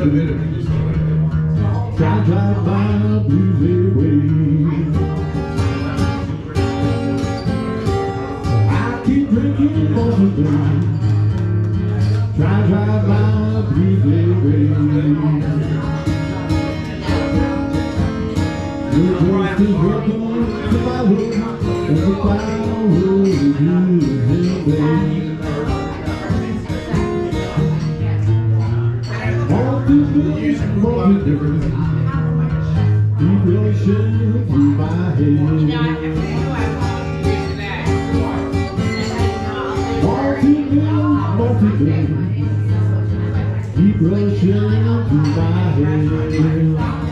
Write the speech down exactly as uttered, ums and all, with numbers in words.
Try to drive my blues away. I keep drinking most of them. Try to drive my blues away. You're just as welcome to my room as if I were you, baby. More different depression through my head. Malted milk, malted milk, depression through my head.